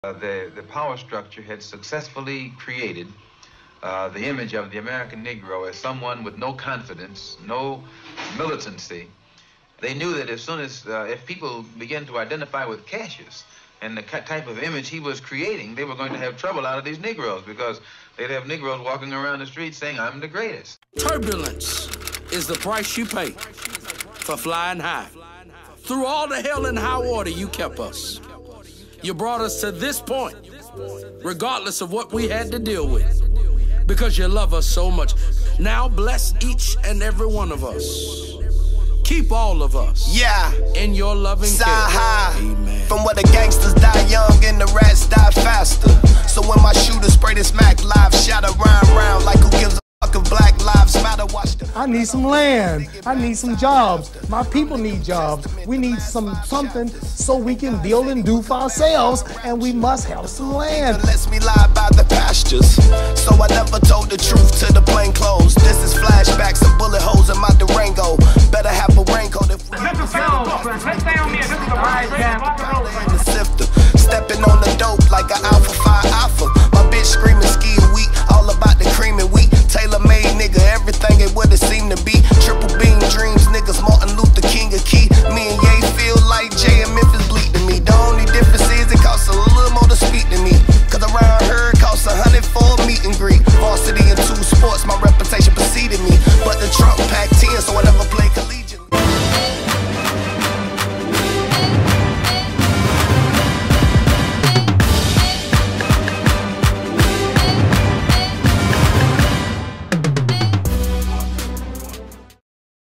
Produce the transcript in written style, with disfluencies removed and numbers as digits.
The power structure had successfully created the image of the American Negro as someone with no confidence, no militancy. They knew that as soon as, if people began to identify with Cassius and the type of image he was creating, they were going to have trouble out of these Negroes, because they'd have Negroes walking around the street saying, "I'm the greatest." Turbulence is the price you pay for flying high. Through all the hell and high water, you kept us. You brought us to this point, regardless of what we had to deal with, because you love us so much. Now bless each and every one of us. Keep all of us, in your loving care. Amen. From where the gangsters die young and the rats die faster. So when my shooters spray this Mac live, shatter round like who gives a fuck if Black Lives Matter? Watch the I need some land. I need some jobs. My people need jobs. We need something so we can build and do for ourselves, and we must have some land. Lets me lie by the pastures. So I never told the truth to the plain clothes. This is flashbacks and bullet holes in my Durango. Better have a raincoat if we... Let's stay on there. This is the right